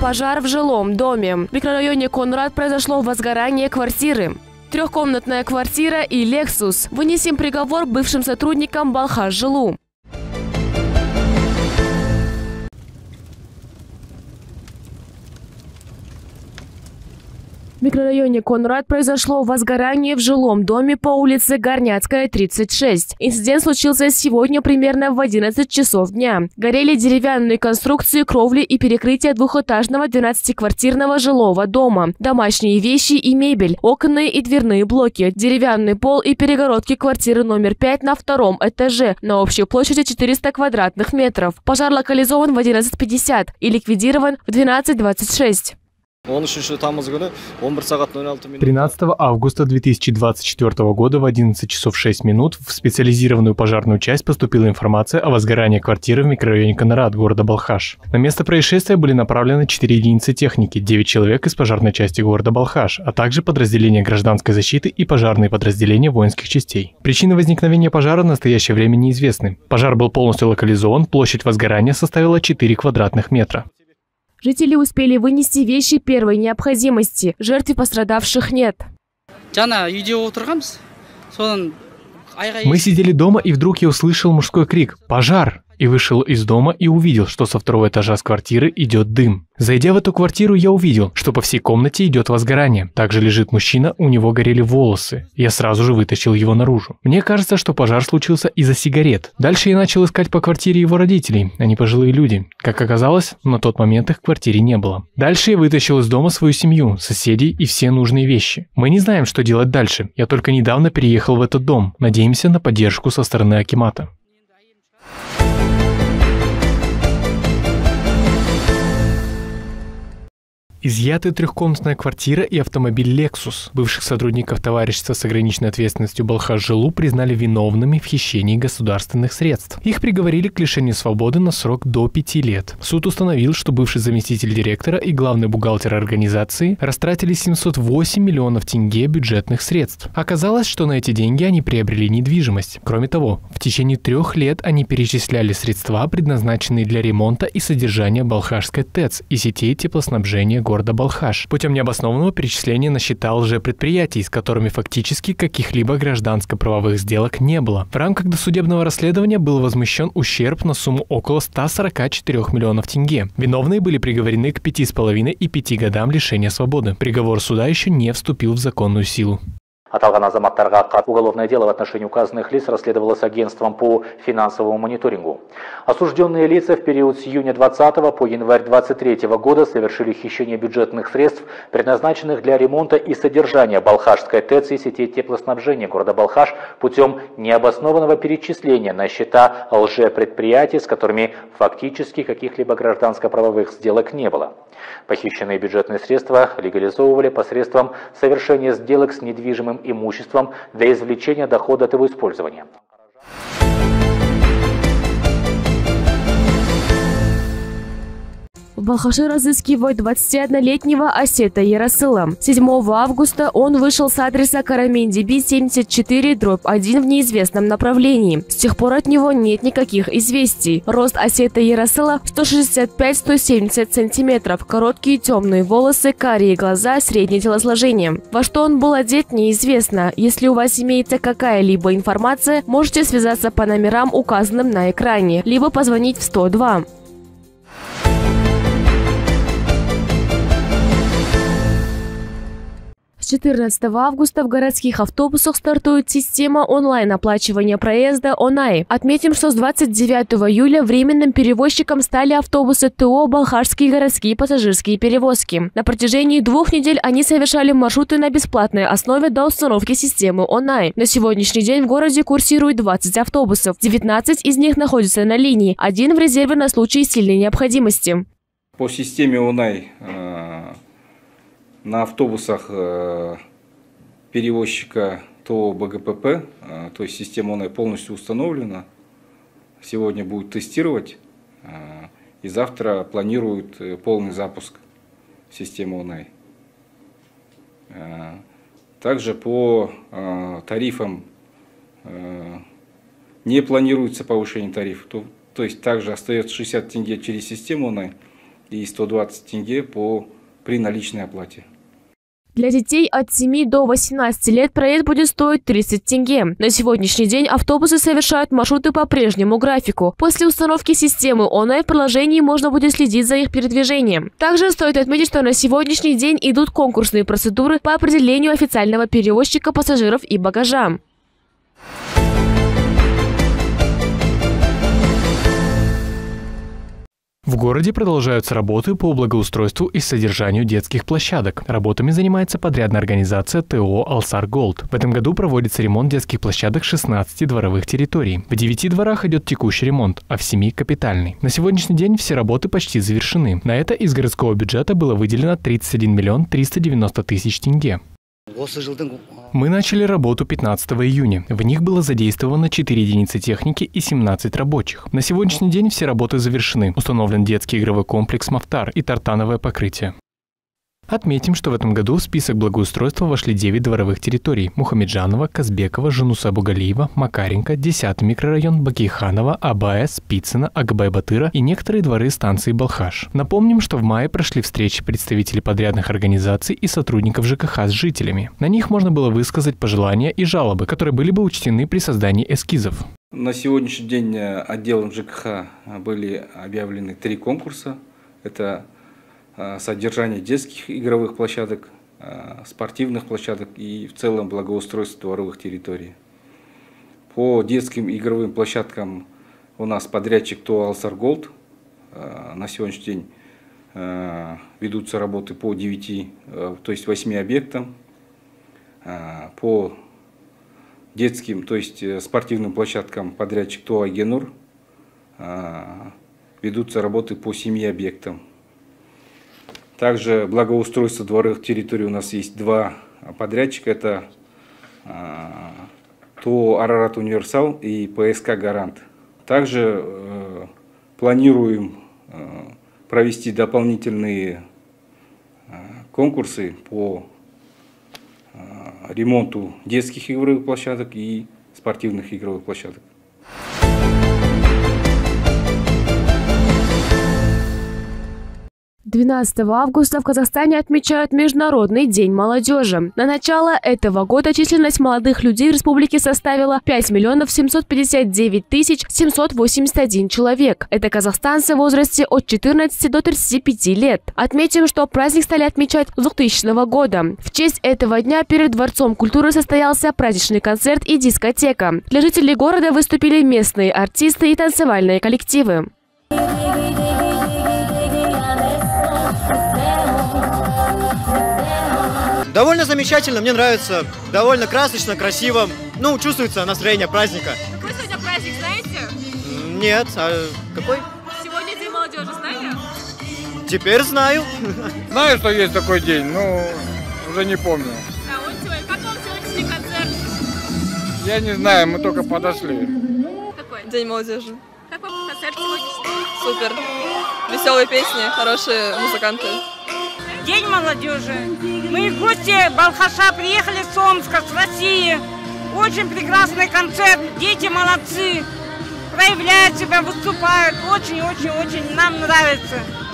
Пожар в жилом доме. В микрорайоне Конрад произошло возгорание квартиры. Трехкомнатная квартира и Lexus. Вынесем приговор бывшим сотрудникам Балхаш-Жилу. В микрорайоне Конрад произошло возгорание в жилом доме по улице Горняцкая, 36. Инцидент случился сегодня примерно в 11 часов дня. Горели деревянные конструкции, кровли и перекрытия двухэтажного 12-квартирного жилого дома, домашние вещи и мебель, оконные и дверные блоки, деревянный пол и перегородки квартиры номер 5 на втором этаже на общей площади 400 квадратных метров. Пожар локализован в 11:50 и ликвидирован в 12:26. 13 августа 2024 года в 11 часов 6 минут в специализированную пожарную часть поступила информация о возгорании квартиры в микрорайоне Конрад города Балхаш. На место происшествия были направлены 4 единицы техники, 9 человек из пожарной части города Балхаш, а также подразделения гражданской защиты и пожарные подразделения воинских частей. Причины возникновения пожара в настоящее время неизвестны. Пожар был полностью локализован, площадь возгорания составила 4 квадратных метра. Жители успели вынести вещи первой необходимости. Жертв и пострадавших нет. Мы сидели дома, и вдруг я услышал мужской крик «Пожар!» и вышел из дома и увидел, что со второго этажа с квартиры идет дым. Зайдя в эту квартиру, я увидел, что по всей комнате идет возгорание. Также лежит мужчина, у него горели волосы. Я сразу же вытащил его наружу. Мне кажется, что пожар случился из-за сигарет. Дальше я начал искать по квартире его родителей. Они пожилые люди. Как оказалось, на тот момент их в квартире не было. Дальше я вытащил из дома свою семью, соседей и все нужные вещи. Мы не знаем, что делать дальше. Я только недавно переехал в этот дом. Надеемся на поддержку со стороны акимата. Изъяты трехкомнатная квартира и автомобиль Lexus. Бывших сотрудников товарищества с ограниченной ответственностью Балхаш-Жилу признали виновными в хищении государственных средств. Их приговорили к лишению свободы на срок до 5 лет. Суд установил, что бывший заместитель директора и главный бухгалтер организации растратили 708 миллионов тенге бюджетных средств. Оказалось, что на эти деньги они приобрели недвижимость. Кроме того, в течение 3 лет они перечисляли средства, предназначенные для ремонта и содержания Балхашской ТЭЦ и сетей теплоснабжения города Балхаш, путем необоснованного перечисления на счета лжепредприятий, с которыми фактически каких-либо гражданско-правовых сделок не было. В рамках досудебного расследования был возмещен ущерб на сумму около 144 миллионов тенге. Виновные были приговорены к 5,5 и 5 годам лишения свободы. Приговор суда еще не вступил в законную силу. Аталган азаматтарга уголовное дело в отношении указанных лиц расследовалось агентством по финансовому мониторингу. Осужденные лица в период с июня 2020 по январь 2023 года совершили хищение бюджетных средств, предназначенных для ремонта и содержания Балхашской ТЭЦ и сетей теплоснабжения города Балхаш путем необоснованного перечисления на счета лжепредприятий, с которыми фактически каких-либо гражданско-правовых сделок не было. Похищенные бюджетные средства легализовывали посредством совершения сделок с недвижимым имуществом для извлечения дохода от его использования. В Балхаше разыскивают 21-летнего Асета Ярасыла. 7 августа он вышел с адреса Караменди-Би 74/1 в неизвестном направлении. С тех пор от него нет никаких известий. Рост Асета Ярасыла 165-170 сантиметров, короткие темные волосы, карие глаза, среднее телосложение. Во что он был одет, неизвестно. Если у вас имеется какая-либо информация, можете связаться по номерам, указанным на экране, либо позвонить в 102. С 14 августа в городских автобусах стартует система онлайн-оплачивания проезда ОНАИ. Отметим, что с 29 июля временным перевозчиком стали автобусы ТО «Балхашские городские пассажирские перевозки». На протяжении 2 недель они совершали маршруты на бесплатной основе до установки системы ОНАИ. На сегодняшний день в городе курсирует 20 автобусов. 19 из них находятся на линии, 1 в резерве на случай сильной необходимости. По системе ОНАИ на автобусах перевозчика ТО БГПП, то есть система ОНАИ полностью установлена. Сегодня будет тестировать и завтра планируют полный запуск системы ОНАИ. Также по тарифам не планируется повышение тарифов, то есть также остается 60 тенге через систему ОНАИ и 120 тенге при наличной оплате. Для детей от 7 до 18 лет проезд будет стоить 30 тенге. На сегодняшний день автобусы совершают маршруты по прежнему графику. После установки системы онлайн в приложении можно будет следить за их передвижением. Также стоит отметить, что на сегодняшний день идут конкурсные процедуры по определению официального перевозчика пассажиров и багажа. В городе продолжаются работы по благоустройству и содержанию детских площадок. Работами занимается подрядная организация ТО «Алсар Голд». В этом году проводится ремонт детских площадок 16 дворовых территорий. В 9 дворах идет текущий ремонт, а в 7 – капитальный. На сегодняшний день все работы почти завершены. На это из городского бюджета было выделено 31 миллион 390 тысяч тенге. Мы начали работу 15 июня. В них было задействовано 4 единицы техники и 17 рабочих. На сегодняшний день все работы завершены. Установлен детский игровой комплекс «Мафтар» и тартановое покрытие. Отметим, что в этом году в список благоустройства вошли 9 дворовых территорий: Мухамеджанова, Казбекова, Жунуса Бугалиева, Макаренко, 10-й микрорайон, Бакейханова, АБС, Спицына, Акбай-Батыра и некоторые дворы станции Балхаш. Напомним, что в мае прошли встречи представителей подрядных организаций и сотрудников ЖКХ с жителями. На них можно было высказать пожелания и жалобы, которые были бы учтены при создании эскизов. На сегодняшний день отделом ЖКХ были объявлены 3 конкурса. Это содержание детских игровых площадок, спортивных площадок и в целом благоустройство дворовых территорий. По детским игровым площадкам у нас подрядчик ТО «Алсар Голд». На сегодняшний день ведутся работы по 8 объектам. По детским, то есть спортивным площадкам подрядчик ТО «Айгенур». Ведутся работы по 7 объектам. Также благоустройство дворовых территорий у нас есть 2 подрядчика. Это ТО «Арарат Универсал» и ПСК «Гарант». Также планируем провести дополнительные конкурсы по ремонту детских игровых площадок и спортивных игровых площадок. 12 августа в Казахстане отмечают Международный день молодежи. На начало этого года численность молодых людей в республике составила 5 759 781 человек. Это казахстанцы в возрасте от 14 до 35 лет. Отметим, что праздник стали отмечать с 2000 года. В честь этого дня перед Дворцом культуры состоялся праздничный концерт и дискотека. Для жителей города выступили местные артисты и танцевальные коллективы. Довольно замечательно, мне нравится. Довольно красочно, красиво. Ну, чувствуется настроение праздника. Какой сегодня праздник, знаете? Нет, а какой? Сегодня День молодежи, знали? Теперь знаю. Знаю, что есть такой день, но уже не помню. Да, вот сегодня. Как вам сегодняшний концерт? Я не знаю, мы только подошли. Какой? День молодежи. Как вам концерт сегодняшний? Супер. Веселые песни, хорошие музыканты. День молодежи. Мы гости Балхаша приехали с Омска, с России. Очень прекрасный концерт. Дети молодцы. Проявляют себя, выступают. Очень-очень-очень нам нравится.